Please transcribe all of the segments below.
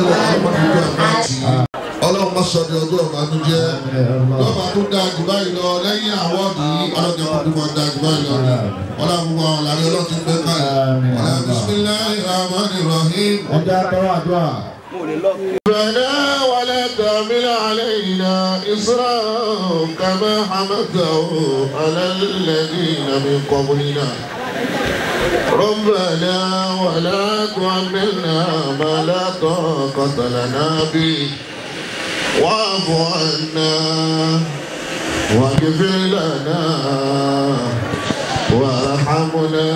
Ọlọ́run má sọ di ọjọ́ ìbànújẹ́ lọ́ba tó dáa jù báyìí lọ lẹ́yìn àwọ́ọ̀dù yìí ọlọ́jọ́ tó dúpọ̀ dáa jù báyìí lọ ọlọ́run gbogbo àwọn làrí ọlọ́run ti gbé káyọ̀ ọlọ́run bismillahir rahmanir rahim. ọjà tọwọ́ àdúrà. ربنا ولا تحمل علينا إصرا كما حملته على الذين من قبلنا ربنا ولا تحملنا ما لا طاقة لنا به واعف عنا واغفر لنا وارحمنا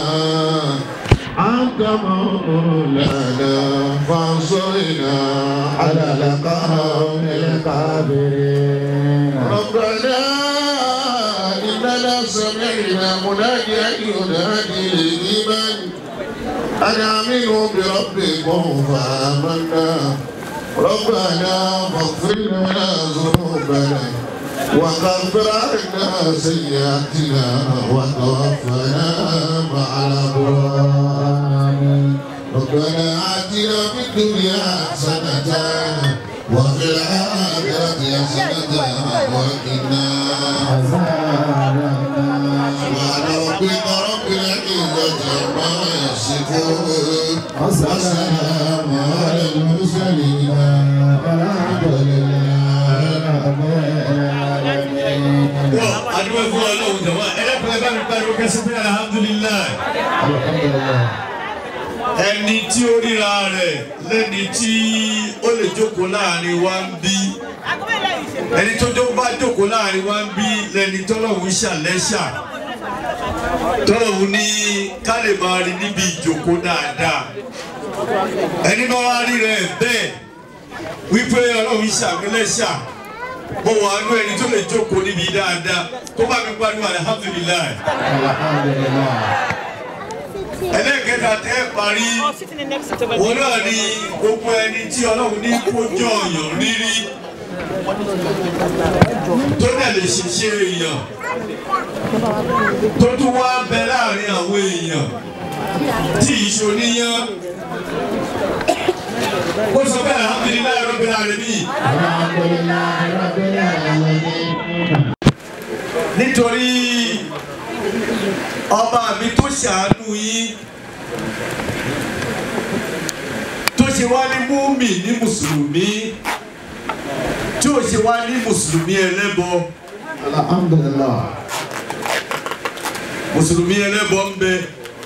أنت مولانا فانصرنا على القوم الكافرين ربنا إننا سمعنا مناديا ينادي للإيمان أن آمنوا بربكم فآمنا ربنا فاغفر لنا ذنوبنا وكفر عنا سيئاتنا وتوفنا مع الأبرار ربنا آتنا في الدنيا حسنة وفي الآخرة حسنة وقنا عذاب النار سبحان ربك رب العزة عما يصفون وسلام على المرسلين والحمد لله رب العالمين. adúgbò fún Ọlọ́run jọ̀wọ́ ẹlẹ́kùnrin bá mi pariwo kẹsí pé alhamdulilayi. ẹni tí ó ríra rẹ̀ lẹ́ni tí ó lè jókòó láàrin wa ń bí ẹni tó bá jókòó láàrin wa ń bí lẹ́ni tọ́lọ́hun ṣàlẹ́ṣà tọ́lọ́hun ní ká lè máa rí níbi ìjókòó dáadáa ẹni bá wá rí rẹ̀ bẹ́ẹ̀ wípé Ọlọ́hun ṣàlẹ́ṣà mo wà nú ẹni tó lè jókòó níbi dáadáa tó bá mi pariwo alhamdulilayi. ẹlẹ́kẹ̀ẹ́ta tẹ́ parí wọn náà ní gbogbo ẹni tí Ọlọ́run ní kójọ ọ̀yàn rírí tó dẹ̀ lè ṣiṣẹ́ èèyàn tó tún wá bẹ láàrin àwọn èèyàn tí ìṣòníyàn ó sọ bẹ́ẹ̀ alhamdulilayi rabbil alamin. nítorí ọba mi tó ṣàánú yín tó ṣe wá ní múmi ní mùsùlùmí tí ó ṣe wá ní mùsùlùmí ẹlẹ́bọ. alhamdulillah. mùsùlùmí ẹlẹ́bọ ń bẹ.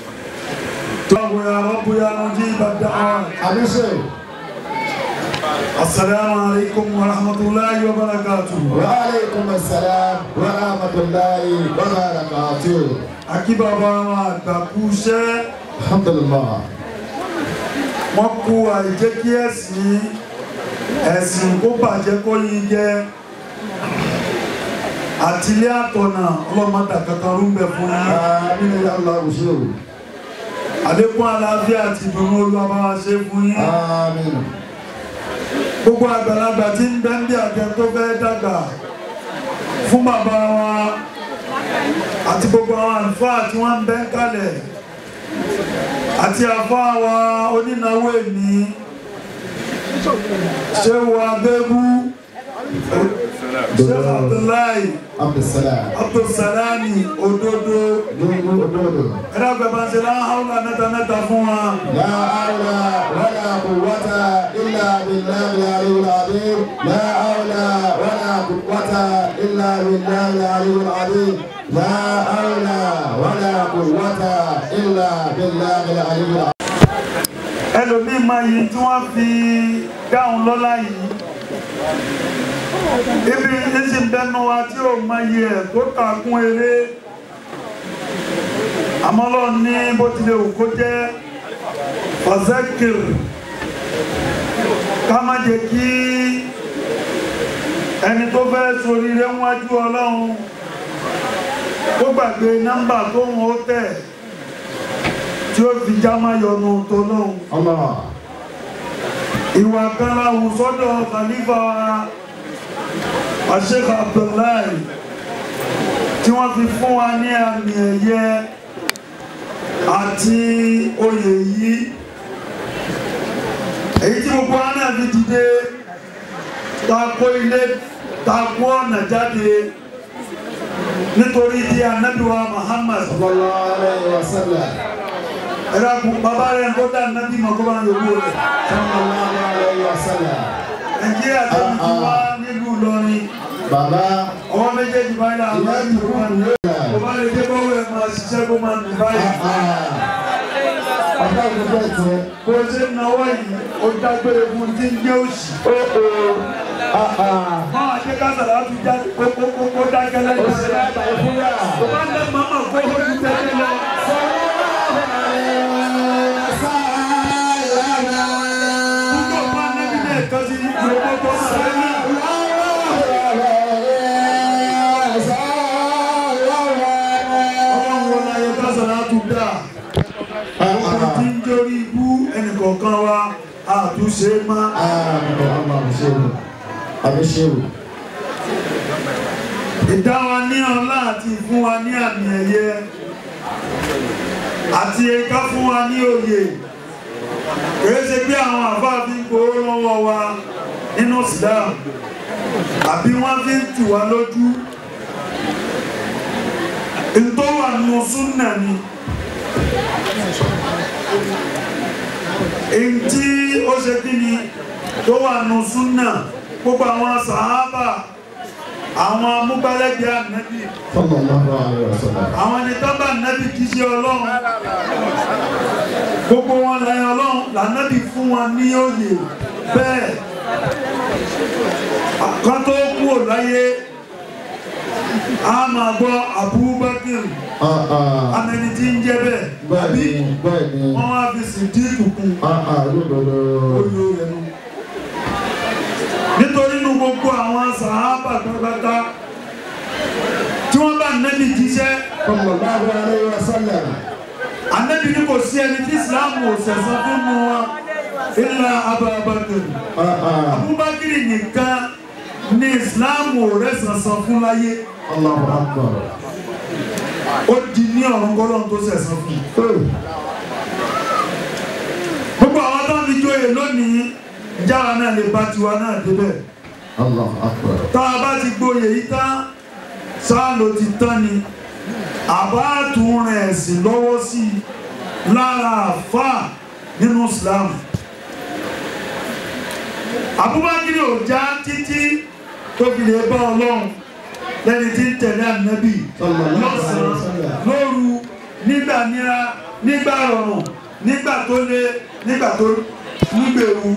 السلام عليكم ورحمة الله وبركاته. وعليكم السلام ورحمة الله وبركاته. Akí bàbá wa àgbàkúṣẹ́. alhamdulillah. wọ́n kú àìjẹ́ kí ẹ̀sìn kó bàjẹ́ kó yín jẹ́ àtìlẹ́ àtọ̀nà ọlọ́mọdà kankan ló ń bẹ fún yín. àmín ya Allah òṣèlú. àlékún àlàáfíà àti ìdùnnú Olúwa bá wa ṣe fún yín. àmín. gbogbo àgbàlagbà tí ń bẹ ń bí àjẹ tó fẹ́ dàgbà fún bàbá wa àti gbogbo àwọn àlùfáà tí wọ́n ń bẹ kalẹ̀ àti àfáà wa onínáwó èmi ṣé wo abẹ́bú ṣé Abdullahi Abdulsalami òdodo ẹ̀rọ gbẹ̀bà ṣe láhàúlà nẹ́ta fún wa. La hawla wala quwwata illa billahi al-aliyyil azim. La hawla wala quwwata illa billahi al-aliyyil azim. La hawla wala quwwata illa billahi al-aliyyil azim. ẹlòmíì máa yìí tí wọ́n fi dáhùn lọ́lá yìí ibi ìsìn bẹnu wa tí ó máa yẹ tó kàkún eré àmọ́ lọ ní bó tilẹ̀ òkú jẹ́ fàzẹ́kìr ká má jẹ́ kí ẹni tó fẹ́ ṣoríire wájú Ọlọ́run kó gbàgbé nọ́mbà tó ń ó tẹ̀ tí ó fi já má yọnu tó lóhun. ìwà kan láwù sọ́dọ̀ Khalifa Sheikh Abdullahi tí wọ́n fi fún wa ní àmì ẹ̀yẹ àti oyè yìí èyí tí gbogbo wa náà náà fi dìde ta kó ilé ta kó ọ̀nà jáde nítorí tí Ànábì wa Muhammad sallallahu alaihi wasallam. ẹ̀rọ bàbá rẹ̀ kó dá Ànábì mọ̀ kó bá ń yòókù rẹ̀ sallallahu alaihi wasallam. Nàìjíríà tó ń ti wá nílùú Ìlọrin Bàbá ọwọ́ méjèèjì báyìí àwọn ìlú wọn ní ọba lè dé bọ́wọ́ ẹ̀ máa ṣiṣẹ́ kó máa nù báyìí. ọ̀gá ìgbẹ́ tiẹ̀. bó ṣe ń náwó yìí ó dágbére fún tí ń jẹ́ òṣì. máa ṣe kásàlá fi já kó dákẹ́ lẹ́yìn òṣèré àgbáyé fúnra. bàbá ń lẹ́ màmá kó o ti tẹ́lẹ̀ lọ. púpọ̀ fún anábì náà kan sí ìgbòho tó sáré náà. Ọkùnrin tí ń jórí ibú ẹnìkọ̀ọ̀kan wa àtúnṣe máa. Àbíṣẹ́wò. Ìdá wa ní ọlá àti ìfún wa ní àmì ẹ̀yẹ àti ẹ̀ka fún wa ní oyè. Kìí ṣe pé àwọn àfáà fi ń gbowó lọ́wọ́ wa nínú Islam àbí wọ́n fi ń tì wá lójú. Ìtọ́ wà nù súnnà ni. Èyí tí ó ṣe kí ni tó wà nù súnnà gbogbo àwọn sàhábà àwọn amúgbálẹ́gbẹ̀ẹ́ Ànábì sallallahu alaihi wasallam. àwọn ẹni tó bá Ànábì kìí ṣe Ọlọ́run gbogbo wọn lẹ́yìn Ọlọ́run l'Ànábì fún wọn ní òye bẹ́ẹ̀ kan tó kúrò láyé a máa gbọ́ Abubakar amẹni tí ń jẹ́ bẹ́ẹ̀ àbí wọ́n wá fi Sídíkù kún olú rẹ̀ nù. Nítorí inú gbogbo àwọn sàhábà pátápátá tí wọ́n bá Ànábì jíṣẹ́ sallallahu alaihi wasallam. Ànábì ní kò sí ẹni tí Ìsìláàmù ò sẹ̀san fún mu wọn illa Abubakar. Abubakar nìkan ní Ìsìláàmù ò rẹ̀ sẹ̀san fún láyé. Allahu Akbar. Ó di ní ọ̀run kọ́lọ́n tó sẹ̀san fún. Gbogbo àwọn tó ń fi jóyè lónìí jáwa náà lè bá tiwa náà débẹ̀. Allahu Akbar. Tá a bá ti gboyè yìí tán sáà ló ti tán ni àbá tún rẹ̀ ẹ̀sìn lọ́wọ́ sí i lára àfáà nínú Islam. Abubakar ò já títí tó fi lè bá Ọlọ́run lẹ́ni tí ń tẹ̀lé Ànábì lọ́sàn-án lóru nígbà nira nígbà rọrùn nígbà tó lé nígbà tó nígbèwu.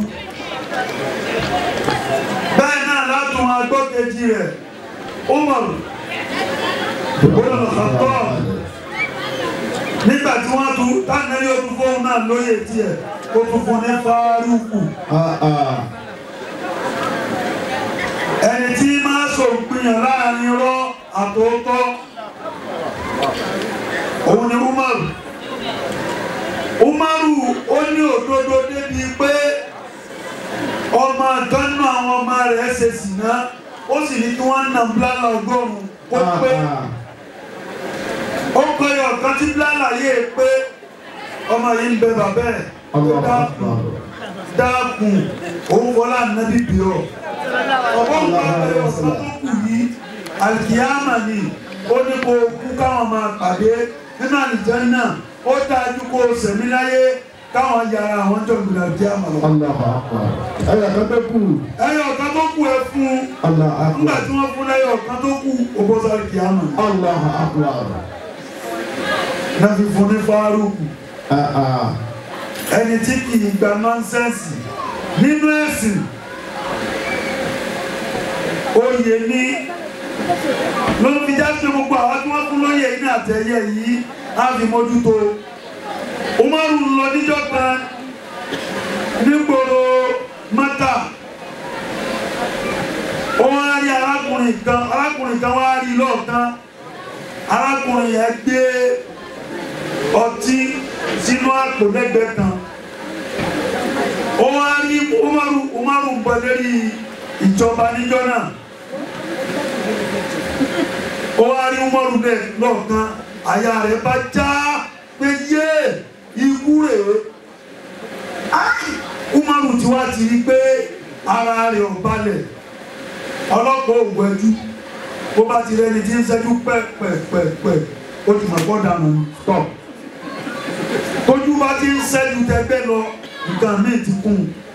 Bẹ́ẹ̀ náà látún agbókejì rẹ̀ Umar ibn Khattab nígbà tí wọ́n tún tánàrí ó tún fóun náà lóyè tiẹ̀ ó tún fún ní Fárúkù. Ẹni tí máa ṣòpinya láàrin rọ́ àtòótọ́ òun ni Umaru. Umaru ó ní òdodo débi pé ọmọ àtọ́nù àwọn ọmọ rẹ̀ ṣe sìná ó sì ní kí wọ́n nà bláàlà ọgọ́rùn-ún ó pé ó kọyọ ọ̀kan tí bláàlà yé pé ọmọ yìí ń bẹ bàbá ẹ̀ dákun òun wọlá Ànábì bí ọ ọ̀pọ̀ nǹkan ọ̀pọ̀ ọ̀sán tó kù yìí alkiyama ni ó ní kó kú káwọn máa pàdé nínú àlìjánnà ó dájú kó sẹ̀mí láyé káwọn yàrá àwọn jọ gbìyànjú alkiyama lọ. ẹyọ kan tó kù. ẹyọ kan tó kù ẹ fún nígbà tí wọ́n fún ẹyọ kan tó kù ògbóṣà alkiyama. Allahu Akbar. náà fi fún ní Fárúkù ẹni tí kì í gba nọ́nsẹ́ǹsì nínú ẹ̀sìn. Oyè ní ló fi já sí gbogbo àwọn tí wọ́n fún lóyè ní àtẹ̀yẹ yìí á fi mójútó. Umaru lọ níjọ́ kan nígboro Mẹ́kà ó wá rí arákùnrin kan wá rí lọ́ọ̀kan arákùnrin yẹn gbé ọtí sínú àpò lẹ́gbẹ̀ẹ́ kan ó wá rí Umaru ń bọ̀ lérí ìjọba níjọ́ náà ó wá rí Umaru bẹ́ẹ̀ lọ́ọ̀kan àyà rẹ̀ bá já pé yé ikú rèé Umaru ti wá ti rí pé ara rẹ̀ ò balẹ̀ ọlọ́pàá ògùn ẹjú bó bá ti rẹni tí ń ṣẹ́jú pẹ́pẹ́pẹ́pẹ́ ó ti mọ̀ gbọ́dọ̀ nù tọ̀ tójú bá ti ń ṣẹ́jú tẹgbẹ́ lọ nǹkan míì ti kún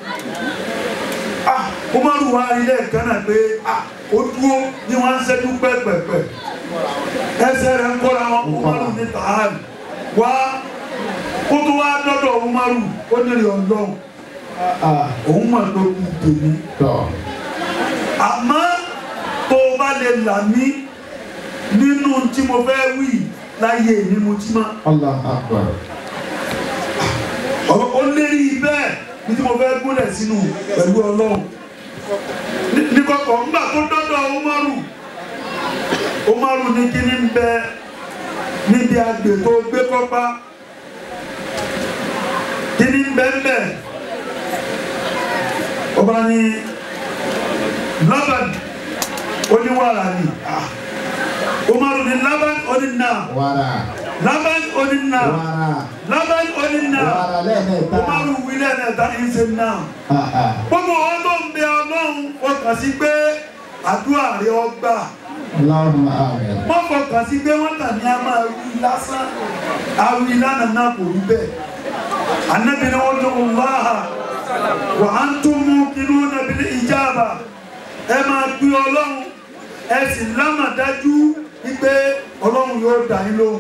ó máa rù wá ilé ẹ̀kan náà pé ó dúró ní wọ́n ń ṣẹ́jú pẹ́pẹ́pẹ́ ẹsẹ̀ rẹ̀ ń kọ́ra wọn ó máa rù ní tààlì wá ó tó wá dọ́dọ̀ ó máa rù ó nílé ọlọ́run òun mọ̀ tó kù tèmi àmọ́ tó o bá lè là mí nínú tí mo fẹ́ wí láyé mi mo ti máa. Allahu Akbar. Ó lérí bẹ́ẹ̀ ní tí mo fẹ́ gúnlẹ̀ sínú pẹ̀lú ọlọ́run ní kọ̀kọ̀ ńgbà tó dọ́dọ̀ Umaru ní kíní ń bẹ níbi àgbè tó gbé kọ́pá kíní ń bẹ ń bẹ ọba ní Laban oníwàrà ni Umaru ní Laban oníná Laban oníná Laban oníná Umaru wílẹ̀ nẹ̀ta ìṣe náà gbogbo ọlọ́run bẹ ọlọ́run fọkàn sí pé àdúrà rẹ ọgbà wọ́n fọkàn sí pé wọ́n kàn ní a máa wí lásán àwí lánàá náà kò rí bẹ́ẹ̀ Ànábì ní wọ́n tó ń wá wa antum muqinuna bil ijaba ẹ máa gbé ọlọ́run ẹ sì lámàdájú wípé ọlọ́run yóò dá yín lóhùn.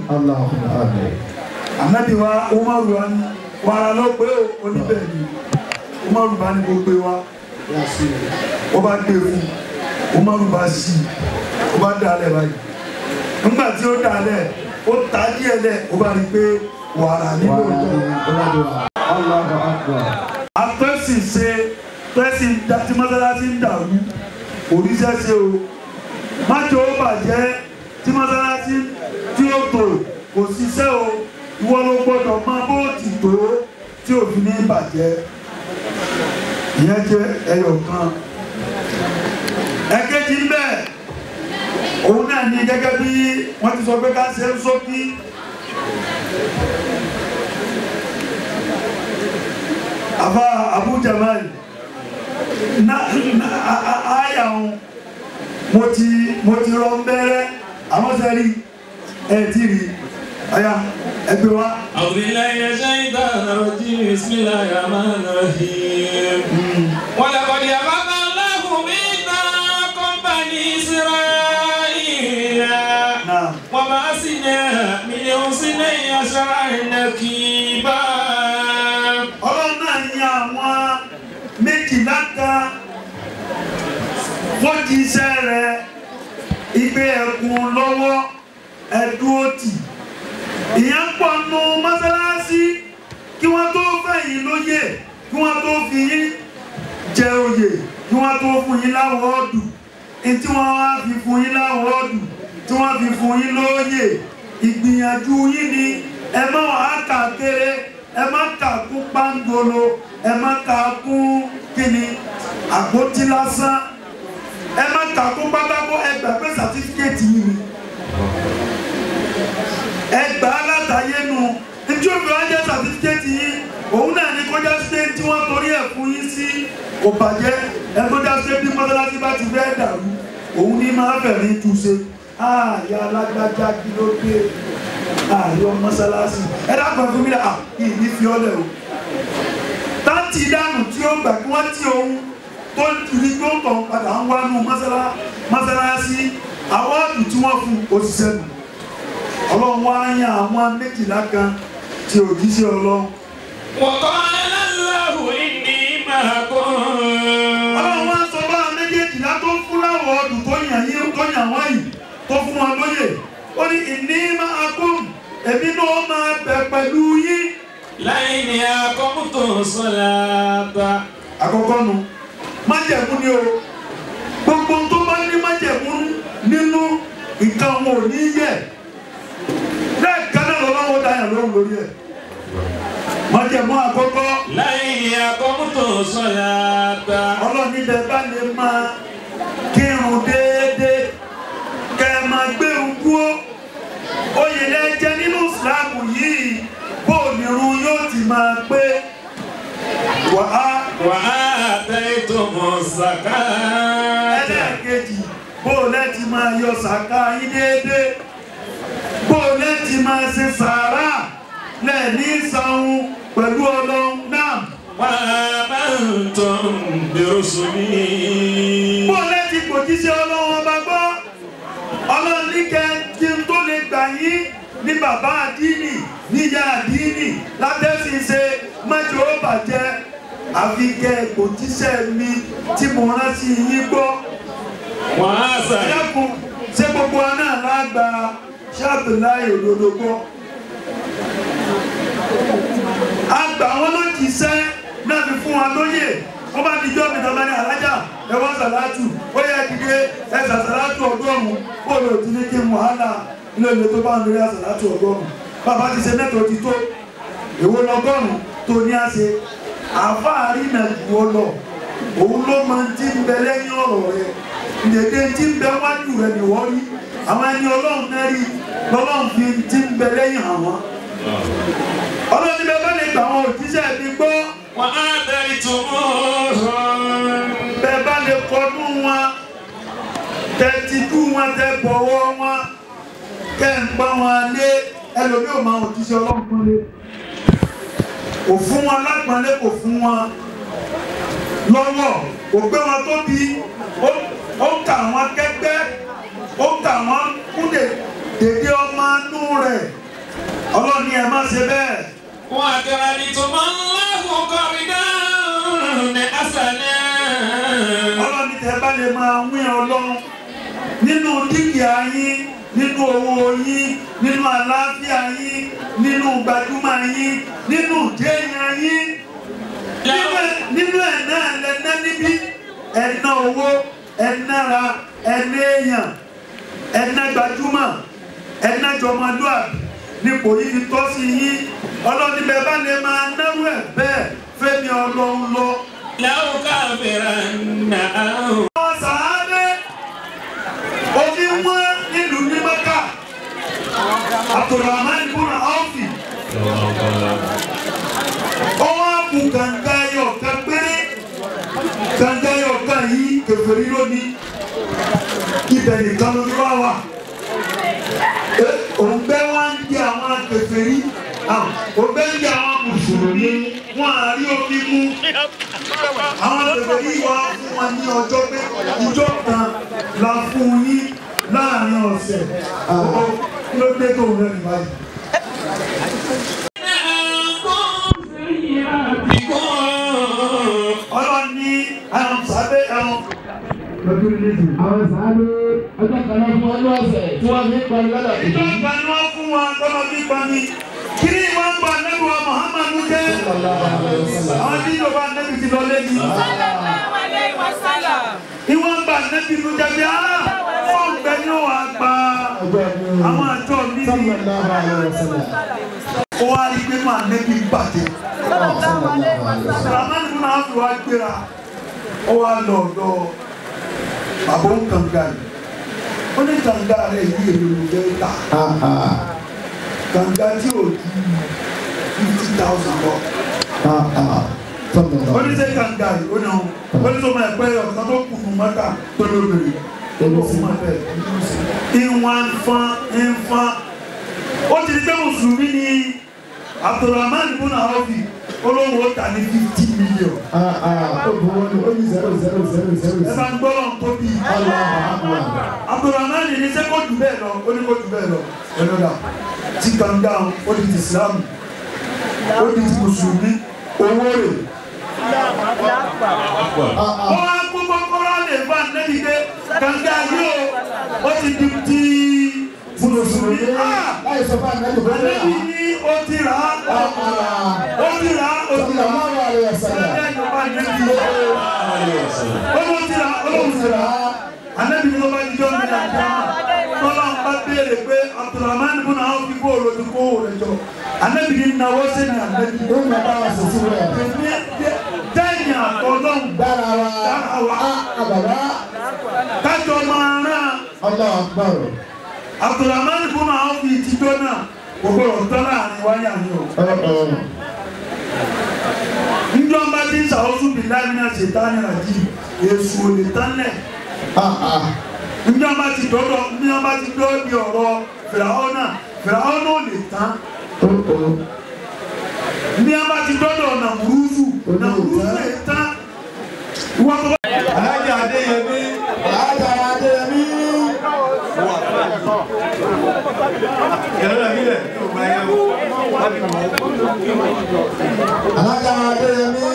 Ànábì wa Umaru wa ni wàrà ló pé oníbẹ̀ ni Umaru bá ní gbogbo wa ó bá gbé fún Umaru bá sí ó bá dalẹ̀ báyìí nígbà tí ó dalẹ̀ ó ta díẹ̀ lẹ̀ ó bá rí pé wàrà nílò ìtọ́. Àtọ́sí ṣe tẹ́sí tí mọ́sálásí ń dàrú òrìṣẹ́ ṣe o májò ó bàjẹ́ tí mọ́sálásí tí ó tò kò ṣiṣẹ́ o ìwọ ló gbọ́dọ̀ máa bóòtì tó tí òfin ní bàjẹ́ ìyẹn jẹ́ ẹyọ kan. Ẹ̀kejì ń bẹ òun náà ní gẹ́gẹ́ bí wọ́n ti sọ pé ká ṣe ń sókí. Àbá Abu Jamal àyà wọn mo ti rọ bẹ́rẹ́ àwọn sẹ́rí ẹ̀ tí rí ọ̀yá ẹgbẹ́ wa. أعوذ بالله من الشيطان الرجيم بسم الله الرحمن الرحيم ولقد أخذ الله ميثاقكم بني إسرائيل وبعثنا منهم اثني عشر نقيبا. Ọlọ́run náà ní àwọn méjìlá kan wọ́n ti iṣẹ́ rẹ̀ ìgbé ẹ̀kún lọ́wọ́ ẹ̀dúrótì ìyẹn pọ̀ nù mọ́sálásí kí wọ́n tó fẹ̀yìn lóyè kí wọ́n tó fi yín jẹ oyè kí wọ́n tó fún yín láwọ́ọ̀dù tí wọ́n wá fi fún yín láwọ́ọ̀dù tí wọ́n fi fún yín lóyè ìgbìyànjú yín ni ẹ má wàá kà kéré ẹ má kà kún pàǹgolo ẹ má kà kún kíni àpótí lásán ẹ má kà kún pátákó ẹgbàá pé sàtífíkẹ́ẹ̀tì yìí ni ẹgbà alátayé nu njẹ́ òbí wa jẹ́ sàtífíkẹ́tì yín òun náà ní kọjá sí tí wọ́n torí ẹ̀ fún yín sí kò bàjẹ́ ẹ kọjá sí bí mọ́sálásí bá ti fẹ́ dàrú òun ní máa bẹ̀rẹ̀ túnṣe ààyè alágbájá kí ló dé ààyè mọ́sálásí ẹ dákun fún mi là ìní fi ọ́lẹ̀ o táǹtì dànù tí ó gbà kí wọ́n ti òun tó ní tó ń tàn padà ń wá nù mọ́sálásí àwọn ọ̀dùn tí wọ́n fún òṣìṣẹ́ nù. Ọlọ́run wá yàn àwọn méjìlá kan tí ò jí sí Ọlọ́run. وقال الله إني معكم. Ọlọ́run wá sọ bá méjèèjìlá tó fún láwọ̀ ọdún tó yàn wọ́n yìí tó fún wọn lóyè. Ó ní inni ma'akum èmi náà máa bẹ̀ pẹ̀lú yín. لئن أقمتم الصلاة. Àkọ́kọ́ nu májẹ̀mú ni o gbogbo tó bá ní májẹ̀mú nínú nǹkan wọn ò ní yẹ. Lẹ́ẹ̀kan náà lọ́wọ́ dáyà lóhùn lórí ẹ̀. Májẹ̀mú àkọ́kọ́. لئن أقمتم الصلاة. Ọlọ́ni bẹ bá lè máa kírun déédéé kẹ máa gbérun kúó. Oyè lẹ́jẹ́ nínú Ìsìlámù yìí bó nírun yóò ti máa pé. وآتيتم الزكاة ẹlẹ́ẹ̀kejì bó lẹ́tì máa yọ sàká yín déédéé bó lẹ́tì máa ṣe sàárà lẹ́ẹ̀ní sanwó pẹ̀lú ọlọ́run náà. وآمنتم برسلي bó lẹ́tì kò jíṣẹ́ ọlọ́run ọba gbọ́ ọlọ́run ní kẹ́ kí n tó lè gbà yín ní bàbá àdínì níyà àdínì látẹ́sí ṣe mẹ́jọ ó bàjẹ́ àfi kẹ́ kò jíṣẹ́ mi tí mo rán sí yín gbọ́. وآسر ẹlẹ́kùn ṣé gbogbo wa náà lágbà ṣáàbù láì òdodo gbọ́. àgbà wọn ló kì í sẹ́ náà fi fún wa lóyè wọ́n bá di jọ́ mi tọ́ bá ní alájà ẹ̀wọ́n sàlátù ó yẹ dìde ẹ̀sà sàlátù ọgọ́rùn-ún ó lè ti ní kí n wàhálà ilé ìlú tó bá ń lórí àsàlátù ọgọ́rùn-ún bàbá ti ṣe mẹ́tò ti tó èwo lọ́gọ́rùn-ún tó ní àṣẹ àfáàrí náà jù ọ lọ òun ló máa ń ti ń bẹ lẹ́yìn ọ̀rọ̀ rẹ̀ ìdèdè ti ń bẹ wájú rẹ̀ nìwọ́ rí àwọn ẹni ọlọ́run náà rí lọ́lọ́run fi ti ń bẹ lẹ́yìn àwọn ọlọ́run níbẹ̀ bá lè gbà àwọn òjíṣẹ́ mi gbọ́ وآذرتموهم bẹ́ẹ̀ bá lè kọdú wọn tẹ ti dú wọn tẹ bọ̀wọ́ wọn kẹ́ ń pa wọn lé ẹlòmí ò máa òjíṣẹ́ ọlọ́run kan lé kò fún wọn lápọ̀nlé kò fún wọn lọ́wọ́ kò gbé wọn tóbi ó ń kà wọn kẹ́gbẹ́ ó ń kà wọn kúndè dèdè ọmọ inú rẹ̀ ọlọ́ni ẹ̀ má ṣe bẹ́ẹ̀. وأقرضتم الله قرضا حسنا ọlọ́ni tẹ bá lè máa wín ọlọ́run nínú dúkìá yín nínú owó yín nínú àlàáfíà yín nínú gbajúmọ̀ yín nínú déèyàn yín nínú ẹ̀ náà lẹ́ná níbí ẹ̀ná owó ẹ̀nára ẹ̀ná èèyàn ẹ̀ná gbajúmọ̀ ẹ̀ná jọmọlúàbí nípò yìí fi tọ́ sí yín ọlọ́ni bẹ́ẹ̀ bá lè máa náwó ẹ̀ bẹ́ẹ̀ fẹ́mi ọlọ́run lọ. لأكفرن عنهم àwọn sàárè omi wọn nílùú ní Mẹ́kà Abdulrahman ibn Auf ọwọ́ àbù kànga ẹyọ kan péré kànga ẹyọ kan yìí kèfèrí lónìí ibẹ̀ nìkan ló wá wà òǹgbẹ́ wá ń jẹ àwọn kèfèrí òǹgbẹ́ ń jẹ àwọn mùsùlùmí wọn àrí omi mú àwọn kèfèrí wá fún wọn ní ọjọ́ pé ìjọ kan la fún yín láàrin ọ̀sẹ̀ kí ló dé tó rẹ̀ ní báyìí. ọlọ́run ní àwọn sábẹ́ àwọn lọ́dún méjì. àwọn sáré ọjọ́ kan náà fún ọdún ọ̀sẹ̀ tí wọ́n fi ń parí lọ́dọ̀ kejì. ìjọ kan ni wọ́n fún wọn tọ́lọ́ bí pani kí ni wọ́n gba nẹ́bùwà Muhammadu jẹ́ àwọn tí ìjọba nẹ́bì ti lọ lé ní. ìwọ̀n gba nẹ́bì ló jẹ́ bí fún ìgbẹ́ ní ó wà gba àwọn àjọ mi ní. ó wá rí pé máa nẹ́bì bàjẹ́. Ramani fún náà fi wá gbéra ó wá lọ ọ̀dọ̀ bàbá ń kànga yìí ó ní kànga rẹ̀ yìí èrò ló fẹ́ tà kànga tí ò ju 50,000 lọ. ó ní sẹ́ kànga yìí ó ní sọ́mọ ẹ̀pẹ́ ọ̀sán tó kù fún mọ́tà tó lóbìnrin tó ló fún mọ́tà ìwọ̀n nfan ó ti di pé mùsùlùmí ni Abdulrahman ibn Auf olówó ta ní 50 million. ó ní 000. ẹ bá ń gbọ́ lọ́n tó bí. Abdulrahman ní sẹ́ kó jù bẹ́ẹ̀ lọ ó ní kó jù bẹ́ẹ̀ lọ ẹ̀rọ̀dà tí kànga ó di ti Ìsìlámù ó di ti mùsùlùmí owó rẹ̀. ó wá kó kọ́kọ́rọ́ lè bá nẹ́bí dé kànga yìí ó ti di ti mùsùlùmí. láì sọ fún àná ìbò rẹ̀ Ànábì ní ó ti rà á ó ti rà á ó ti rà á ẹgbẹ́ ìjọba nẹ́bí ó ti rà á ó ti rà á Ànábì ní ọba ìjọ mi là dáhà tọ́lá ń bá béèrè pé Abdulrahman ibn Auf fi kó olójú kó rẹ̀ jọ Ànábì ní náwó sẹ́ni Ànábì ó ń bá wa sọ̀tún rẹ̀. dẹ́yìn àtọ́lọ́hùn dára wa àbàbá kájọ máa rán Allahu Akbar. Abdulrahman ibn Auf fi tijọ́ náà gbogbo ọ̀tọ́ láàrin wáyà ni o. njọ́ bá ti ń sàwọ́sùn bí láì náà ṣètá ní àjí èso ò lè tán lẹ̀. Ní a bá ti dọ́dọ̀ ní a bá ti dọ́ ní ọ̀rọ̀ Fìràwọ́nà ò lè tán. Ní a bá ti dọ́dọ̀ Nàmúrúzù lè tán. Alájà Adéyẹmí. Alájà Adéyẹmí. Ìyàrá mi rẹ̀ yóò gba ẹyẹ o. Alájà Adéyẹmí.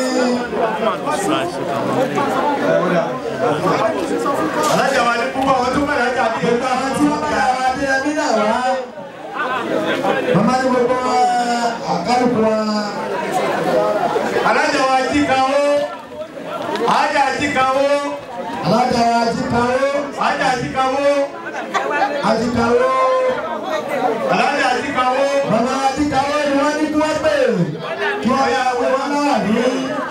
Alájà wa ní púpọ̀ wọn tún bẹ̀rẹ̀ Alájà Adéyẹmí. Àwọn tí wọ́n bá Adéyẹmí náà wá. Màmá ní gbogbo àkálùkù wa. Alájà wa jí kan ó. Alájà jí kan ó. Alájà wa Ajíkawó. Alájà jí kan ó. Ajíkawó. Alájà jí kan ó. Màmá Ajíkawó ni wọ́n ní kí wọ́n pè kí wọ́n yà wé wọn náà ní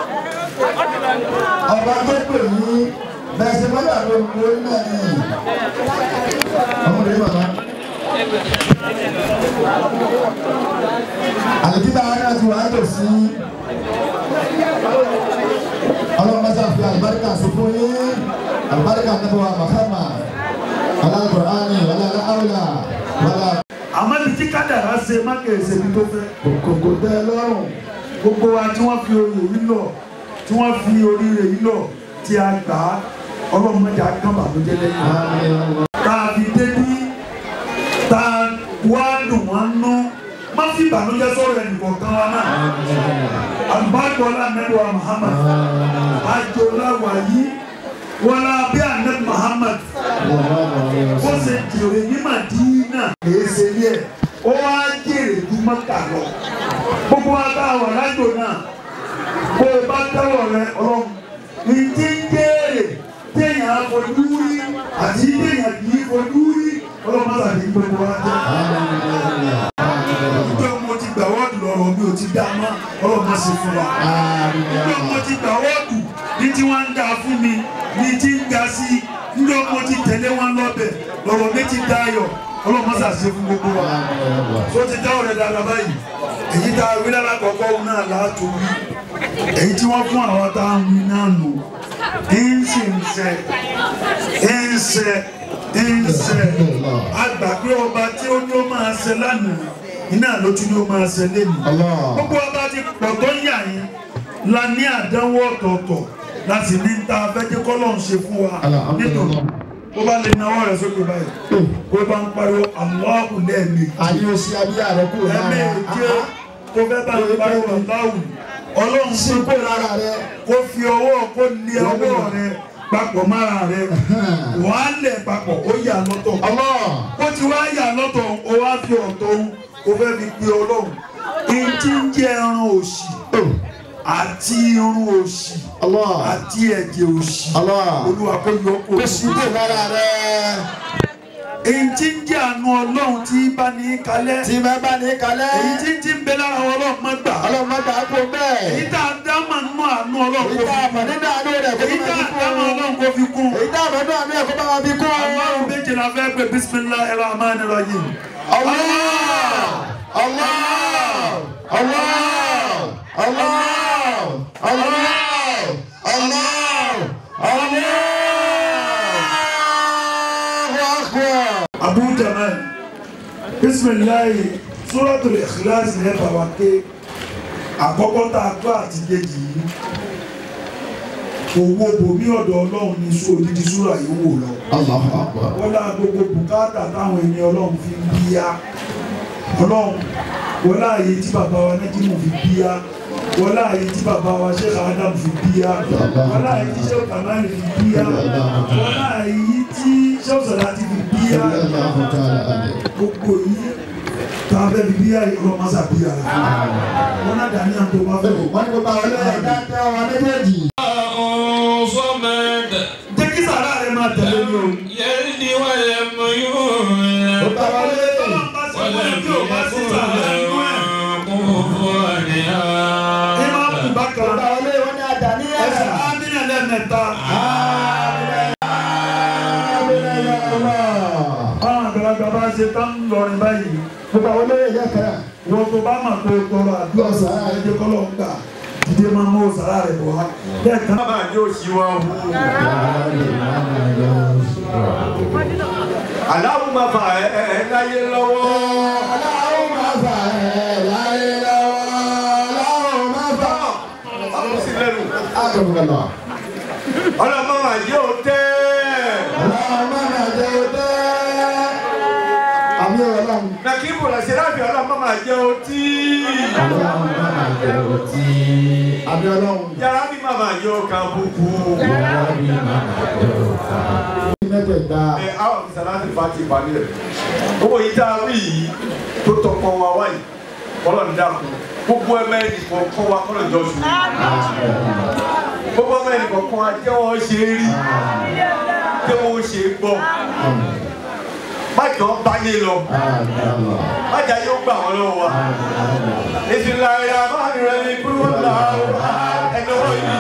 ọba tó pè ní bẹ́ẹ̀ ṣe mọ́tà ló ń gbé náà ní ọmọdé màmá. Àlùkíta wa náà ti wà á tò sí ọlọ́mọdé àfi àlùbáríkà sí fún yín àlùbáríkà nàbẹ̀ wa Muhammad aláàlùkùránì aláàlùwàlà wàlà. Àmọ́ ibi tí kádàrá ṣe má kè é ṣe ibi tó fẹ́. Kòkò tẹ́ ẹ lọ́rùn. Gbogbo wa tí wọ́n fi oyè yìí lọ tí wọ́n fi oríire yìí lọ tí a gbà á ọlọ́mọdé àkànbà ló jẹ́ lẹ́yìn. Tá a fi débí tá a wá dùn wọ́n nú má fi ìbànújẹ́ sọ̀rọ̀ ẹnìkọ̀ọ̀kan wa náà. Àlùbáàgbọ̀ ọ̀làmẹ́lúwa Muhammad àjòláwà yìí wọ́n lá bí àná Muhammad ó ṣe jèrè ní Màdínà kìí ṣe ní ẹ̀ ó wá jèrè ju Mẹ́kà lọ. Gbogbo wa bá wà lájò náà bó o bá tẹ́wọ̀ rẹ Ọlọ́run ìdí ń jèrè téèyàn àfojú rí àti téèyàn kì í fojú rí Ọlọ́run àti gbogbo wa jẹ́. Ìjọ mo ti gbà wọ́ọ̀dù lọ́rọ̀ mi ò ti dá mọ́ Ọlọ́run sì fún wa. Ìjọ mo ti gbà wọ́ọ̀dù ní tí wọ́n ń dá fún mi ní tí ń ga sí ìjọ mo ti tẹ̀lé wọn lọ́bẹ̀ lọ́rọ̀ mi ti dáyọ̀ Ọlọ́run sì fún gbogbo wa. Tó ti dá ọ̀rẹ́ dáadáa báyìí èyí tá a wí lára kọ̀ọ̀kọ́ òun náà láàtò wí èyí tí wọ́n fún àwọn tá a wí náà nù ń ṣe àgbà pé ọba tí ó ní ó máa ṣe lánàá iná ló tún ní ó máa ṣe lẹ́nu gbogbo ọba ti pọ̀ tó yà yín la ní àdánwò ọ̀tọ̀ọ̀tọ̀ láti ní ta afẹ́jẹ́ kọ́lọ̀ ń ṣe fún wa nítorí kó bá lè náwó rẹ̀ sókè báyìí kó bá ń pariwo Allahu lẹ́ẹ̀mejì Àyọ̀sí abíyá rẹ̀ kúrò lára. ẹ̀ẹ̀mejì kó fẹ́ bá ń pariwo Allahu Ọlọ́run sí kó lára rẹ̀. kó fi ọwọ́ kó lé ọwọ́ rẹ̀ papọ̀ mára rẹ̀ wàá lẹ̀ papọ̀ ó yà lọ́tọ̀ ó ti wá yà lọ́tọ̀ ó wá fi ọ̀tọ̀ ó fẹ́ fi pe Ọlọ́run ìdí ń jẹ́ ẹran òṣì àti irun òṣì àti ẹ̀jẹ̀ òṣì Olúwa kó yọ kó sí kó lára rẹ̀. èyí tí ń jẹ́ àánú Ọlọ́run tí bá ní kalẹ̀. Tí bá bá ní kalẹ̀. Èyí tí ń bẹ lára Ọlọ́run má gbà. Ọlọ́run má gbà kó bẹ́ẹ̀. Èyí tá a dá mà nínú àánú Ọlọ́run kó fi kún. Èyí tá a mọ̀ nínú àánú rẹ̀ kó Èyí tá a dá mà Ọlọ́run kó fi kún. Èyí tá a mọ̀ nínú àánú rẹ̀ kó bá wa fi kún. Ọlọ́run méjì la fẹ́ pé Bismillahir Rahmanir Rahim. Allah Allah Allah Allah Allah Allah Allah. Abu Jamal Bismillahi Suratul Ikhlas ní ẹ̀bà wa ké àkọ́kọ́ tá a tó àti kejì yìí owó bòmí ọ̀dọ̀ Ọlọ́run ní odidi súrà yìí wò lọ. Wọ́n lá gbogbo bùkátà táwọn ènìyàn Ọlọ́run fi ń bíyá Ọlọ́run wọ́n láàyè tí bàbá wa Nájímù fi bíyá wọ́n láàyè tí bàbá wa Sheikh Adam fi bíyá wọ́n láàyè tí Sheikh Kamali fi bíyá wọ́n láàyè tí Sheikh Salati fi bíyá gbogbo yìí tá a fẹ́ fi bíyá ìrọ̀ masa bíyá rẹ̀ wọ́n náà dání àtò bá fẹ́ wọ́n ní kó bá wọlé ẹ̀dá tẹ́ wa méjèèjì. jẹ́ kí sàrà rẹ̀ máa tẹ̀lé ní o. Yẹ́nì wáyé mọ̀ yóò Ó bá wọlé. wọlé bí o bá sí sàrà nínú ẹ̀. Kó fún ẹni á. Ìmọ̀ àbùbákan Ó bá wọlé wọ́n ní àdáni ẹ̀. ẹsẹ̀ ámínà lẹ́ẹ̀mẹ́ta. Báwọn àgbàlagbà bá ṣe tán lọrin báyìí. Ó bá wọlé ẹ̀yẹ kẹ́rẹ́. Wọ́n tó bá mà tó tọrọ àdúrà sàrà ẹ̀jẹ̀ kọ́lọ̀ ń gbà. dìde máa mú sàrà rẹ̀ bọ̀ wá lẹ́ẹ̀kan. bàbá yóò ṣí wa wú. aláwo máa fà ẹ́ láyé lọ́wọ́. aláwo máa fà ẹ́ láyé lọ́wọ́. aláwo máa fà. ọlọ́run sí lẹ́nu. akọ̀bùkọ̀lọ̀. ọlọ́mọ àjẹ́ ò tẹ́. ọlọ́mọ àjẹ́ ò tẹ́. àmì ọlọ́run. nàkíbù làṣẹ láti ọlọ́mọ àjẹ́ ò tí. ọlọ́mọ àjẹ́ ò tí. àmì ọlọ́run. yàrá bí màmá àjẹ́ ò kà bùkù. yàrá bí màmá àjẹ́ ò kà. mẹ́tẹ̀ẹ̀ta. àwọn ọ̀fíìsà láti fa ti ìpàdé rẹ̀. owó yìí tá a rí yìí tó tọkọ wa wáyé ọlọ́run dákun gbogbo ẹ̀mẹ́ ìkọ̀ọ̀kan wa kọ́lọ̀ jọ sùn. gbogbo ẹ̀mẹ́ ìkọ̀ọ̀kan wa jẹ́ wọ́n ṣe é rí jẹ́ wọ́n ṣe é gbọ́. májọ báyé lọ májà yóò gbà wọ́n lọ́wọ́ wa. èsì láyà máa ń rẹ̀ ní kúrò láàrú ẹni wọ́n yìí.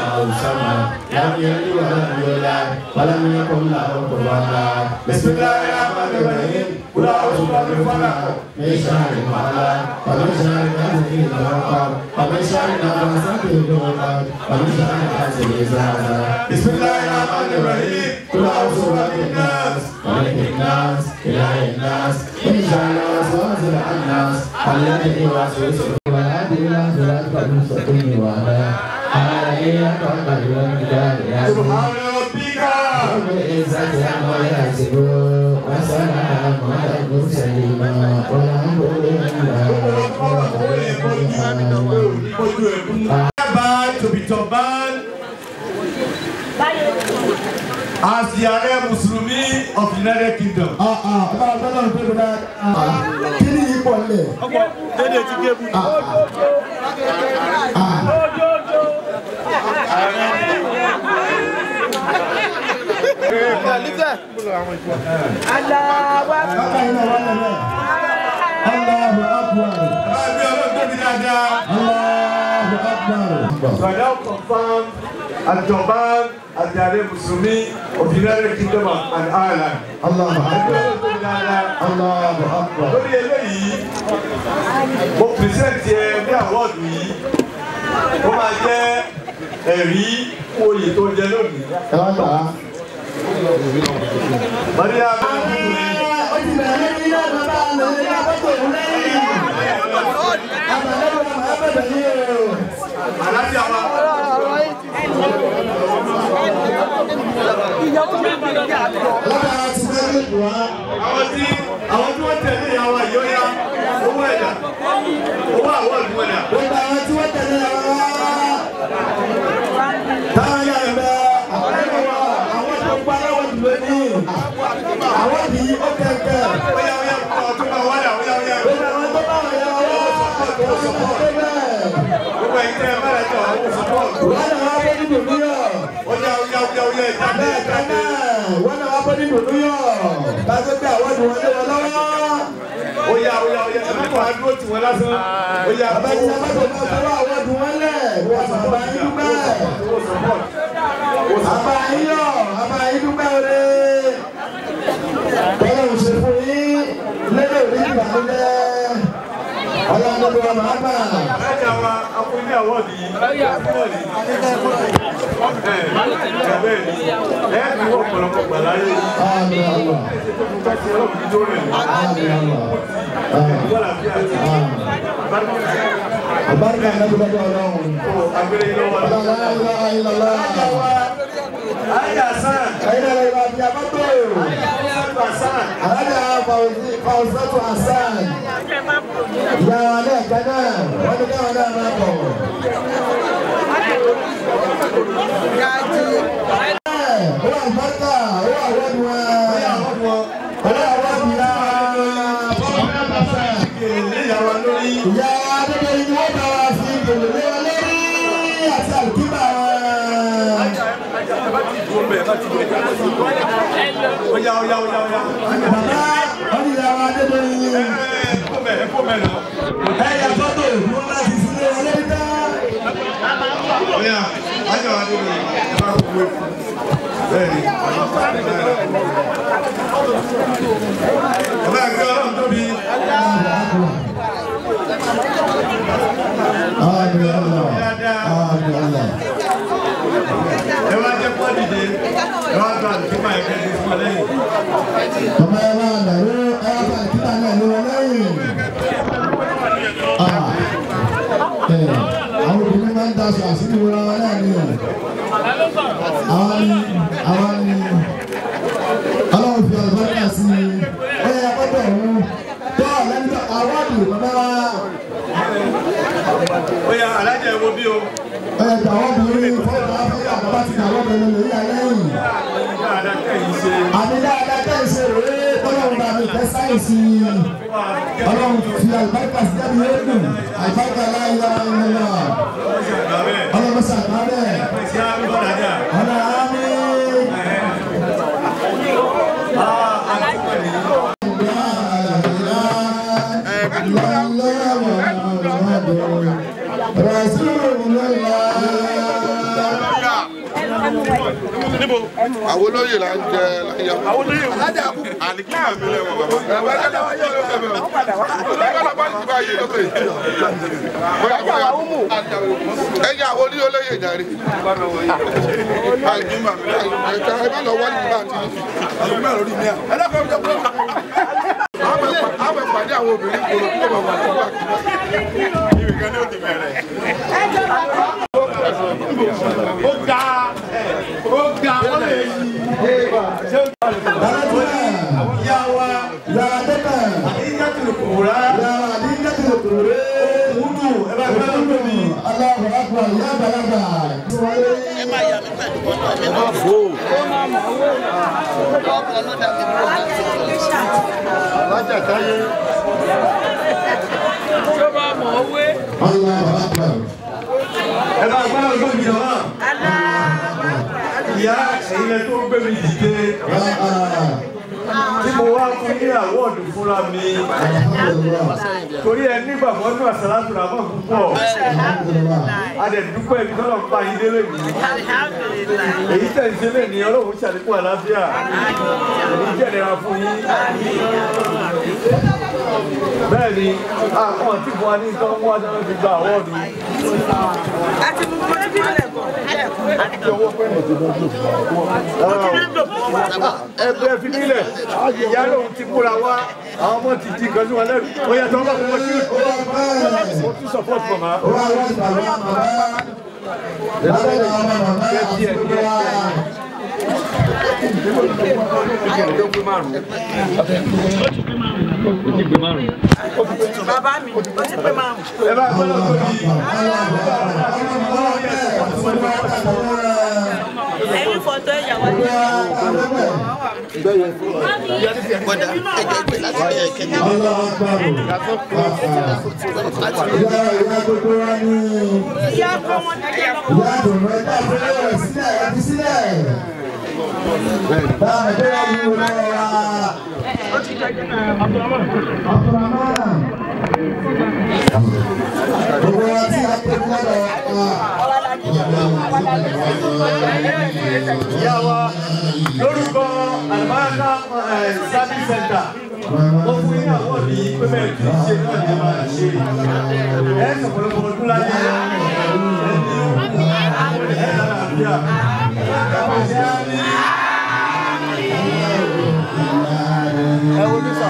بسم الله الرحمن الرحيم قل أعوذ برب الفلق من شر ما خلق ومن شر غاسق إذا وقب ومن شر النفاثات في العقد ومن شر حاسد إذا حسد بسم الله الرحمن الرحيم قل أعوذ برب الناس ملك الناس إله الناس من شر الوسواس الخناس الذي يوسوس ويهدي إلى صراطك المستقيم وعلى آله وصحبه وسلم سبحان ربك رب العزة عما يصفون وسلام على المرسلين والحمد لله. To be turban as the Arab Muslimi of the United Kingdom. Kini yìí pọ̀ lẹ̀. Dédé ti gébù. Allahu Akbar. Àbí ọlọ́run tóbi dáadáa. Allahu Akbar. So I now confirm as turban as the Arab Muslimi of the United Kingdom and Ireland. Allahu Àbí Akbar. ọlọ́run tóbi dáadáa. Allahu Akbar. Lórí eléyìí, mo present ẹ ní àwọ̀dù yìí. Ó máa jẹ́ ẹ̀rí oyè tó jẹ lónìí. Ẹ wá gbà á. Maria Ó ti bẹ̀rẹ̀ ní ilé bàbá mi ní abọ́tò lẹ́yìn. Àbẹ̀lẹ́ wo máa bẹ̀rẹ̀ ní o. Alájà wa. Lọ́dà ti fẹ́ lè dùn á. Àwọn tí wọ́n tẹ̀lé ìyàwó ìyóyá owó ẹ̀dá owó àwọn ọ̀dùn ẹ̀dá. Gbogbo àwọn tí wọ́n tẹ̀lé ara wa. Táwọn yà ń bẹ àwọn tó gbá lọ́wọ́ dùn ní. Àwọn yìí ó kẹ̀kẹ́. Óyá óyá ọ̀tún máa wáyà óyá óyá. Gbogbo àwọn tó bá wà yà wọ́n. Gbogbo ẹ̀yin tẹ́ ẹ bá rẹ̀ jọ àwọn support. Wọ́n náà wá bọ́ nínú New York. Óyá óyá óyá óyá ìjáde Bẹ́ẹ̀ kan ìjáde. náà, wọ́n náà wá bọ́ nínú New York. Báṣẹ́ pé àwọn ọdún wọn lé wọn lọ́wọ́. Óyá óyá óyá ẹ má kọ́ adúró tì wọ́n lásán. Óyá Àbájáde alábọ̀ náà sọ́wọ́ àwọn ọdún wọn lẹ̀. Wọ́n sì bá yín dúpẹ́. Àbá yín yọ̀, àbá yín dúpẹ́ òde. Bọ́lá ò ṣe fún yín lẹ́yìn òní ìgbàlódé. Ọlọ́run ló wà máa bà. Alájà wa akúndé àwọ̀dì yìí. Bẹ́ẹ̀ ni ẹ ti wọ́n ọ̀pọ̀lọpọ̀ gbà láyé yìí. Àmín Allah. Ètò ìfún ká ti ọlọ́run tó rẹ̀ ní. Àmín Allah. Wọ́n làbí àti Àbáríkà náà ló bá Ọlọ́run. agbèrè yìí lọ́wọ́. La ilaha illallah. Ayé àsán. Ẹ̀yin náà lè wá bí abọ́tò. Àsán. Alájà Fawzatu Hasan. Ìyá wa lẹ́ẹ̀kan náà, wọ́n ní káwọn náà máa bọ̀. Owó àlùbáríkà, owó àwọ̀dù wa. Owó àwọ̀dù ya. Ìyá Adébẹ̀ yìí wọ́n bá wa fi gbèlè lé wa lórí àti àlùkíbà wa. Óyá óyá óyá óyá. Bàbá wọ́n ní ìyá wa Adébẹ̀ yìí. Ẹ kó mẹ́ lọ. Ẹ̀yà fọ́tò wọ́n bá fi sílé wa lórí tán. Óyá ajá wa dúró yìí. Ẹ máa kó wé fún. Bẹ́ẹ̀ni. Ẹ bá gbé ọlọ́run tóbi. Àmín Allah. Dáadáa. Àmín Rágbà kí máa ẹgbẹ́ ní fún ọlẹ́yìn. Ọmọ ẹ máa dàrú ẹ̀rọ kíkà náà ní ọlẹ́yìn. Àwọn obìnrin máa ń daṣọ àṣírí wọn wọn náà ní ọ̀. Àwọn ni ọlọ́run fi àlùbáríkà sí i. Ó yẹ ọgbọ́dọ̀ ọ̀hún tó lẹ́nu àwọ̀dù bàbá wa. Ó yá alájà ẹ̀wọ̀ bí o. Ó yẹ kí àwọn obìnrin fọ́ọ̀tà áfíríkà bàbá ti kà wọ́n bẹ̀rẹ̀ lórí àlẹ́yìn. Àmì dáadáa kẹ́ ìṣe rèé ọlọ́run bá mi fẹ́ sáyẹ̀nsì. Ọlọ́run fi àlùbáríkà sí jáde lóògùn. Àlùbáríkà láyé lára ẹni náà. Ọlọ́run ṣàgbábẹ́. Ọ̀nà àmì. Àwọn olóyè là ń jẹ láyà. Àwọn olóyè alájà àlìkí àmì lẹ́wọ̀n bàbá. Ẹ̀wọ̀n ẹ̀jẹ̀ náà yóò lọ bẹ̀rẹ̀. Ẹ̀jẹ̀ náà bá ti bá yé lọ́sẹ̀ yìí. Ẹ̀yà àwọn olóyè jàre. Àìní màmí ẹ̀ka ẹ bá lọ wá nígbà tí. Àwọn mẹ́rin lórí mi à. Ẹlẹ́kọ̀ọ́ jẹ́ pé àwọn ìpàdé àwọn obìnrin kò lọ kí wọ́n wà nígbà tí. Ìrìnkàn ni ó ti bẹ̀rẹ̀. Ó ga wọ́n lè yí. Yàwá Yàdẹ́kẹ̀. àdínyàtìlù kòrò. Yàdẹ́kẹ̀ kòrò. Wúdù ẹ̀bá ìgbà ló lò ní. Aláwọ̀ àgbà yá bàlágà. Ẹ máa yà mí pẹ̀lú bọ́lá mi máa fò. Alájà táyé. Tó bá mọ̀ ọ́ wé. Aláwọ̀ àgbà. Ẹ̀bá ìgbà ló lò ní ọ̀nà. Ìyá ilẹ̀ tó gbé mi dìde. Tí mo wá fún ní àwọ̀dù fúnra mi. Torí ẹ nígbàgbọ́ ní àsàlátù ràmọ́ púpọ̀. A dẹ̀ dúpẹ́ ibi tọ́lọ̀ ń pa yín délé mi. Èyí tẹ̀ ń délé ní Ọlọ́run ṣàlékún àlàáfíà. Èyí jẹ̀dẹ̀ra fún yín. Bẹ́ẹ̀ ni, àwọn tí fún wa ní nǹkan wọ́n wájú láti gba àwọ̀dù. Àti mú kọ́ níbi ilẹ̀ kan. Ẹgbẹ́ fi nílẹ̀, ìyá lòun ti múra wá, àwọn ọmọ ti di nǹkan sí wọn lẹ́rù. Ó yẹ tọ́ bá fún wọn sí mo tún support mama. Bàbá mi, ó ti pé márùn. Ẹ bá gbọ́dọ̀ tó di. Ẹ̀yin fọ̀tọ̀ ìyàwó ni. Ìyá kọ́ wọn ní kí ẹ lọ. Ìyá wa lórúkọ Àlùbáríkà Service Center. Ó fún yín àwọn òbí pé bẹ́ẹ̀ kì í ṣe náà ní máa ṣe. Ẹ sọ̀pọ̀lọpọ̀ ọdún láyé. Ẹ lálàáfíà. Ẹ wo ní sọ.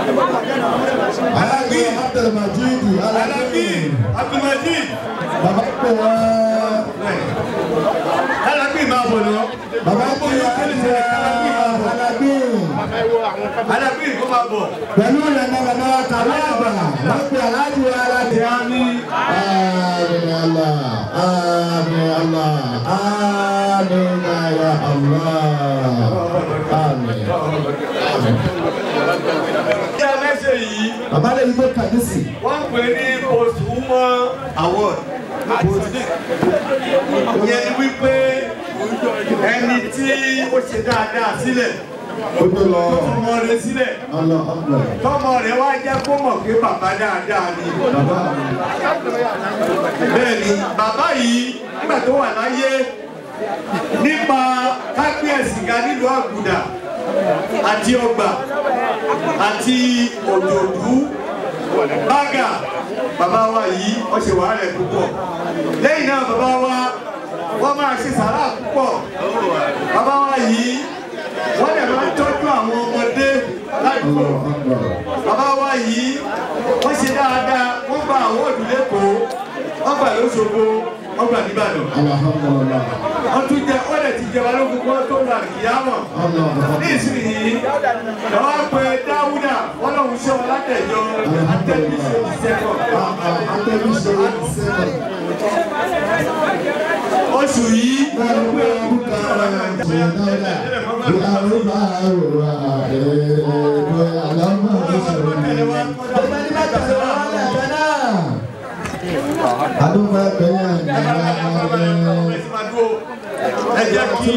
Alábí Abdulmajid Alábí Abdulmajid. bàbá pè wá. Alábí máa bọ̀ lọ. Bàbá pè wá Alábí kó máa bọ̀. pẹ̀lú ìlànà bàbá wa kàwé àgbà wọ́n pe aláàjì wa láti wá ní. Àmín Allah, àmín Allah, àmín ya Allah, àmín. Bí a mẹ́sẹ̀ yìí, Bàbá lè yí pé kàdísì. wọ́n pè ní post-human award. Ìyẹn ni wípé ẹni tí ó ṣe dáadáa sílẹ̀. Ó tó lọ. Tọmọ rẹ̀ sílẹ̀. Allah Allah. Tọmọ rẹ̀ wá jẹ́ kó mọ̀ pé bàbá dáadáa ni. Bẹ́ẹ̀ ni bàbá yìí nígbà tó wà láyé nípa kápẹ́ẹ̀sì ga nílùú Àgùdà àti ọgbà àti òdòdú bágà bàbá wa yìí wọ́n ṣe wàhálà púpọ̀. Lẹ́yìn náà bàbá wa wọ́n máa ṣe sàrà púpọ̀. Bàbá wa yìí wọ́n dẹ̀ máa ń tọ́jú àwọn ọmọdé ládùúgbò. Bàbá wa yìí wọ́n ṣe dáadáa, wọ́n gba àwọ́ọ̀dù lẹ́kọ̀ọ́, wọ́n gbà lóṣogbo, wọ́n gbà nìbàdàn. Alhamdulillah. Wọ́n tún jẹ wọ́n dẹ̀ ti jẹ balógun kó tó lọ àkìyámọ̀. Ní ìsinyìí, wọ́n pe Dáúdà, wọ́n lọ́hùn ṣé wọn látẹ̀jọ́ Atẹ́bíṣe ìṣẹ́kọ̀. Atẹ́bíṣe ìṣẹ́kọ̀. Oṣù yìí wọ́n pe Adúgbò ẹgbẹ̀yà ẹ jẹ́ kí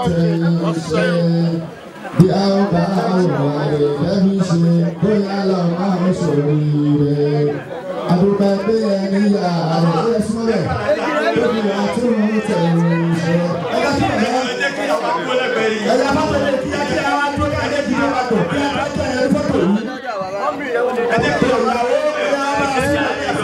bí a ó bá àwòrán rẹ̀ lẹ́bí ṣe bóyá lọ máa ń sọ̀rọ̀ rẹ̀. Adúgbò ẹgbẹ̀yà ní ààrẹ ilé súnmọ́lẹ̀ lórí àtúnwò tẹ̀lé iṣẹ́. Ẹ̀yà bá tẹ̀lé kí á kí àwọn tó ní àjẹ́ kìí wà tó kí á bá tẹ̀lé fọ́tò yìí. Ẹ jẹ́ kí ìyàwó ẹ̀yà bá sí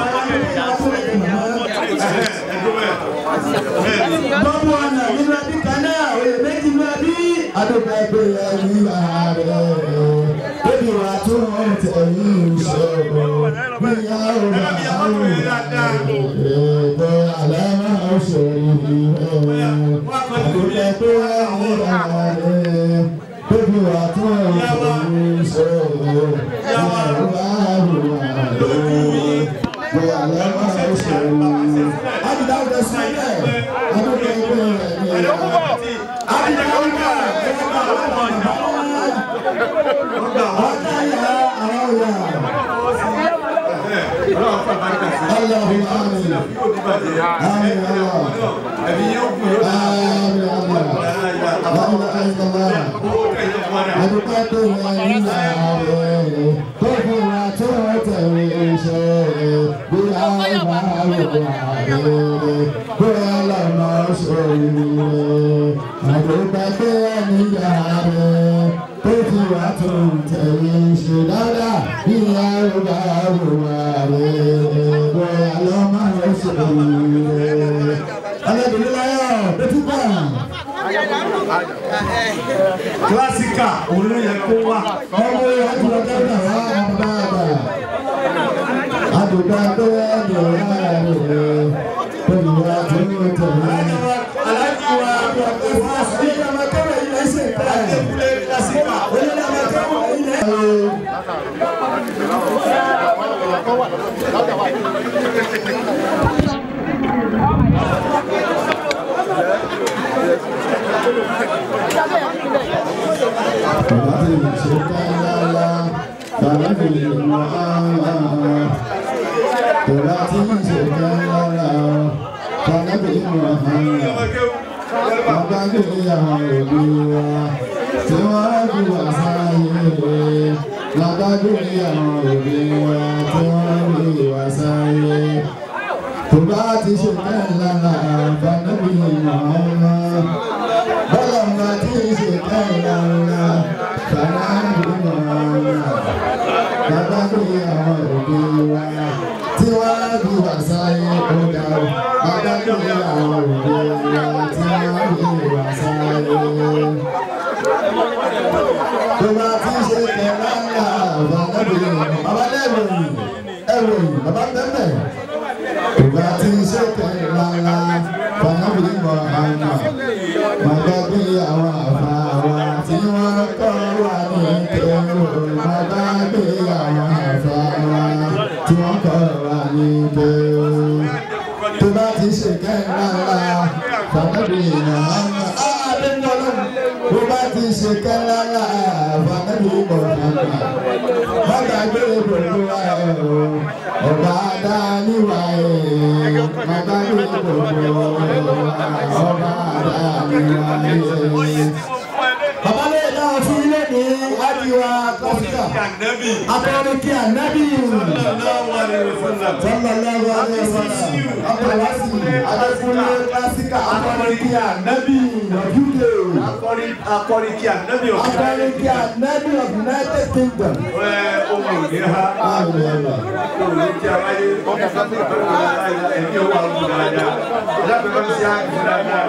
Gbogbo ọ̀nà nínú ẹbí kan náà, òye méjì nínú ẹbí. Adúgbò ẹgbẹ́ ẹ̀rí ààrẹ bébí wa tó ń tẹ̀lé ìṣòro. Bíyá òun àwọn èèyàn alẹ́ máa ń ṣòro ìwé. Adúgbò ẹgbẹ́ ẹ̀rí ààrẹ bébí wa tó ń tẹ̀lé ìṣòro. Bíyá òun àwọn èèyàn alẹ́ máa ń ṣòro ìwé. Adúgbò Clásica, òun ló yẹ kó wà. Ọmọ ìyá tó lọ kẹ́kọ̀ọ́ wá ọmọ bàbá. Adùgbà tó yẹ kí ọ̀rẹ́ rẹ̀ pẹ̀lú àtúntò tẹ̀lé. Aláàjì wa wá sí Ọmọkẹ́wẹ̀ ilẹ̀ ṣe tẹ̀. Adékúnlé Clásica. Olórí ọmọkẹ́wẹ̀ ilẹ̀. Bàbá bàbá lẹ́ròyìn ẹ̀ròyìn bàbá bẹ́ẹ̀ ìgbà tí iṣẹ́ tẹ̀ lánàá fànábìrì mọ̀ àmà màgbà bí àwọn àfà wa tí wọ́n kọ́ wà ní kẹrù màgbà bí àwọn àfà wa tí wọ́n kọ́ wà ní kẹrù tó bá ti ṣe kẹ́hìn lánàá fànábìrì mọ̀ àmà tó bá ti ṣe kẹ́hìn lánàá fànábìrì mọ̀ àmà màgbà bí gbogbo wa ọba dáníwá màgbà bí gbogbo ọba dáníwá. Bàbá lè dá ọtí ilé ní Adìwà Kọ́síkà. Akọrin kí ànábì. Sallallahu alaihi wasallam. Akọ̀wásì Adékúnlé Kọ́síkà. Akọrin kí ànábì Ọ̀dúndé. Akọrin kí ànábì of United Kingdom. Ohun ìgbé ha. Ohun ìgbé aráyé. Ẹ̀mí owó àwọn ọmọ dáadáa. Lábẹ́ bá ti ṣe àgbẹ̀ dáadáa.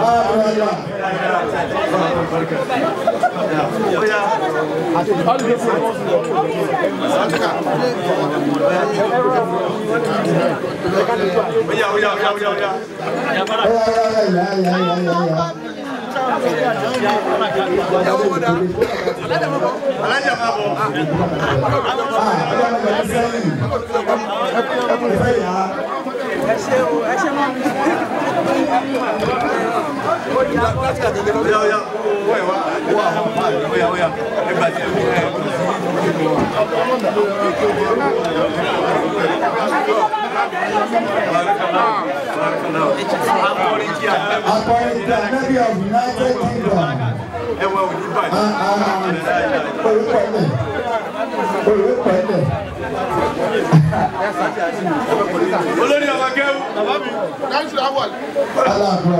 Olórí àwọn akẹ́wù. Bàbá mi. Káńsì àwọn. Aláàbọ̀.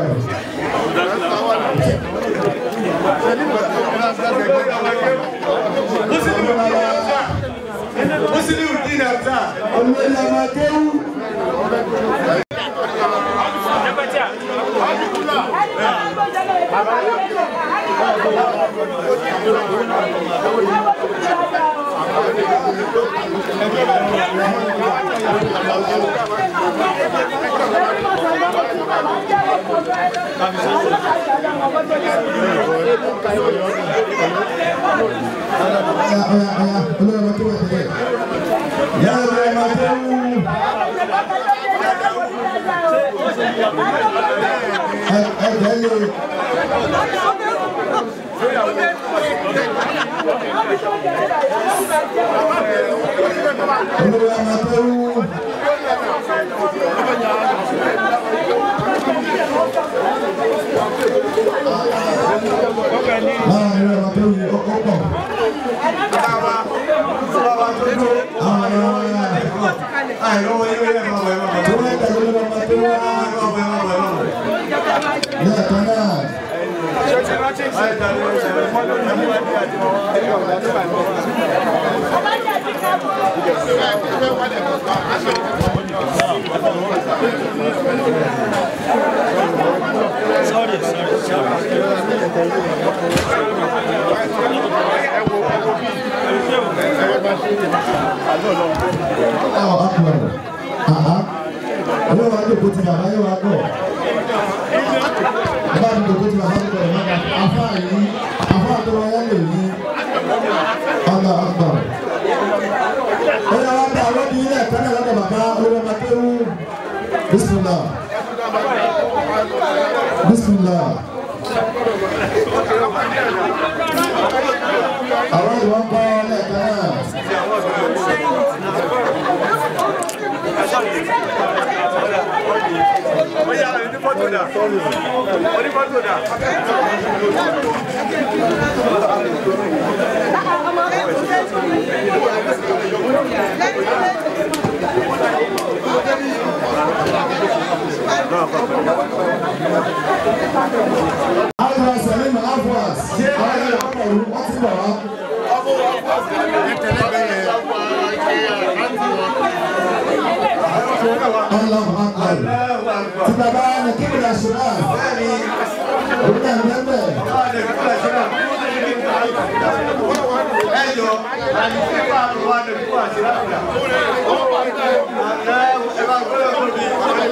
Musiliu dín àtà. Olórí àwọn akẹ́wù. Bismillah. Bismillah. Àwọn ìwọ̀n kọ́ lẹ́ẹ̀kan náà. Àwọn ìṣẹ̀lẹ̀ máa ń bọ̀ sí àwọn ìwọ̀n wọ́n ti bọ̀ wá. Allahu Akbar. Ti bàbá ni kí ni àṣírà? Òun náà ń bẹ́ẹ̀. ẹjọ́ àlùfíà ló wà lórí wà sí lápẹ̀lá. Ẹ bá gbọ́dọ̀ tó bí.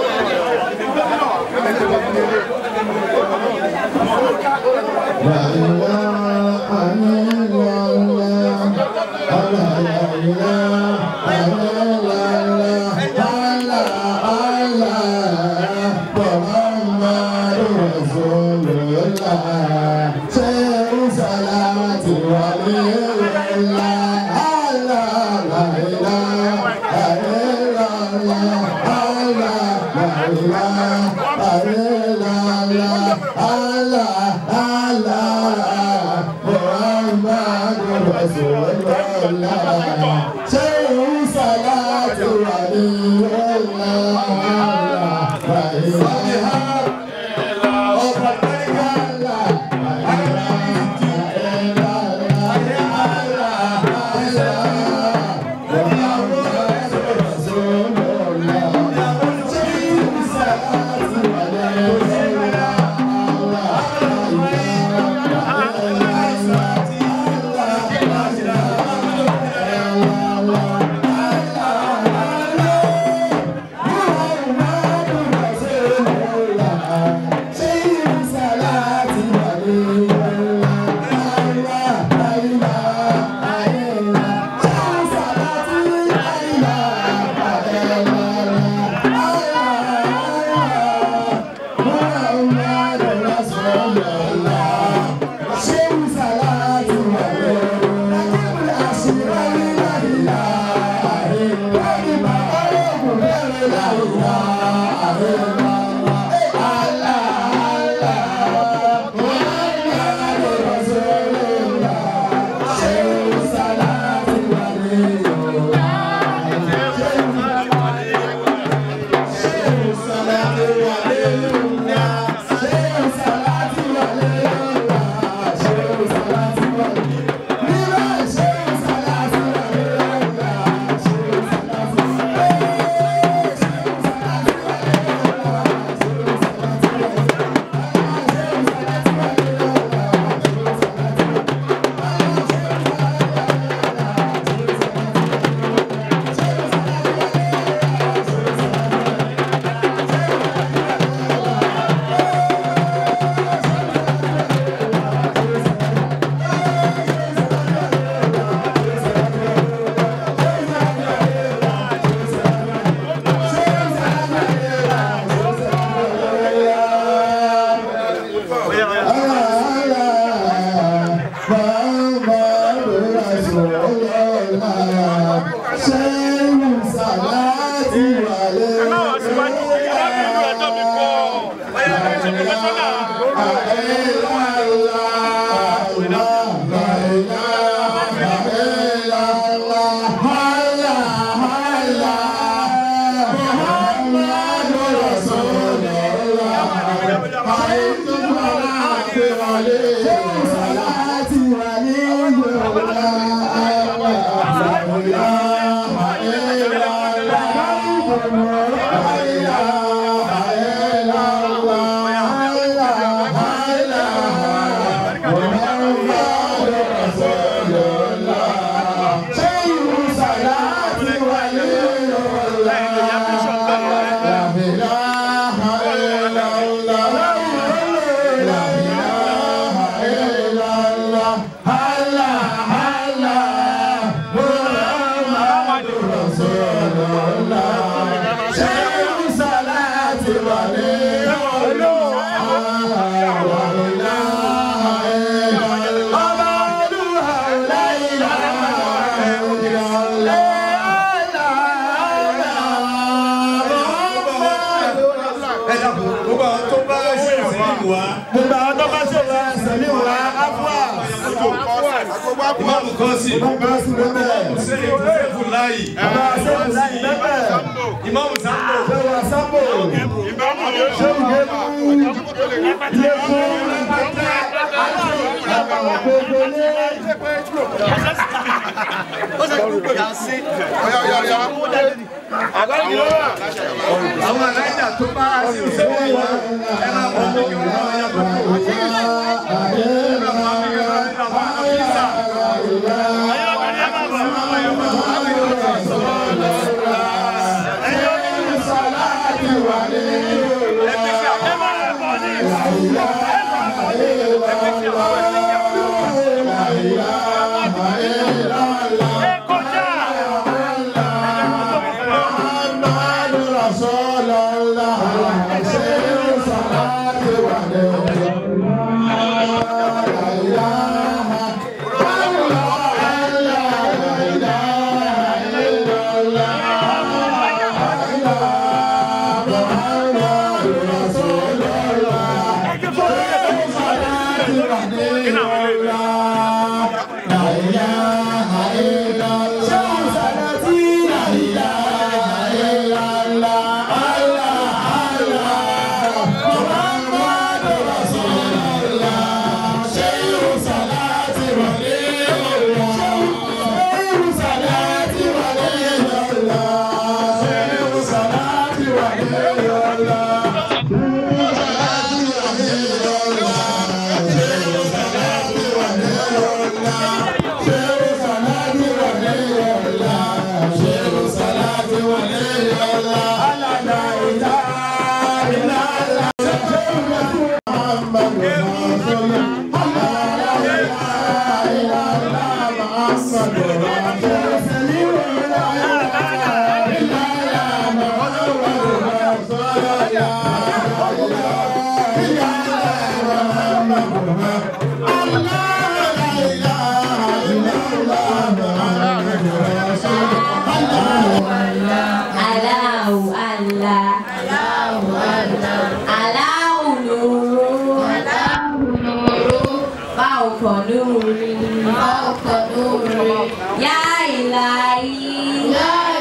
Imam Kosi, Imam Seifulai, Imam Sambo, àwọn aláìjà tó bá sí òṣèlú wa ẹ máa bọ̀ ọ́ رسول الله سير صلاة وعليه Ya ilahi, ya